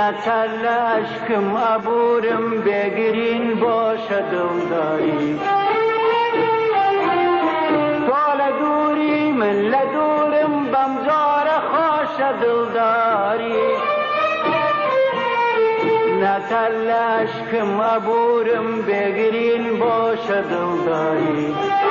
نتل عشقم عبورم بگرین باش دلداری تو لدوری من لدورم بمزار خوش دلداری نتل عشقم عبورم بگرین باش دلداری